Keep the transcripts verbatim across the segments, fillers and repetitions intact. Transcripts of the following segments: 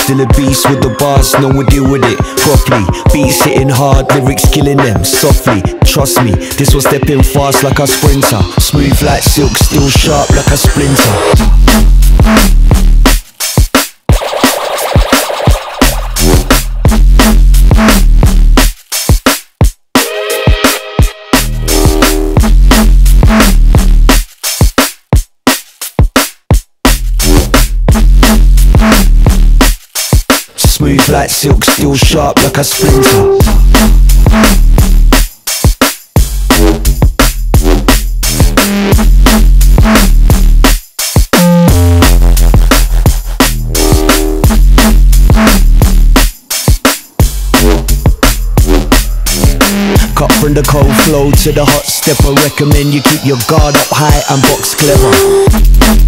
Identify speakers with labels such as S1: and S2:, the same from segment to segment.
S1: Still a beast with the bars, no one deal with it properly. Beats hitting hard, lyrics killing them softly. Trust me, this was stepping fast like a sprinter. Smooth like silk, still sharp like a splinter. Smooth like silk, still sharp like a splinter. Cut from the cold flow to the hot step. I recommend you keep your guard up high and box clever.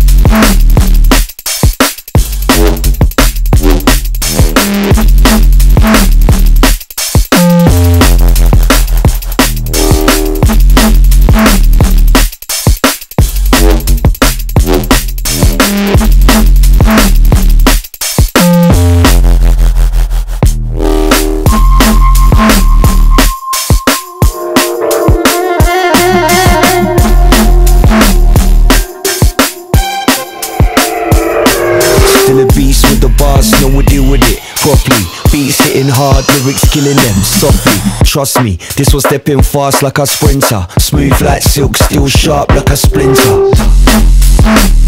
S1: Still a beast with the bars, no one deal with it properly. Beats hitting hard, lyrics killing them softly. Trust me, this was stepping fast like a sprinter. Smooth like silk, still sharp like a splinter.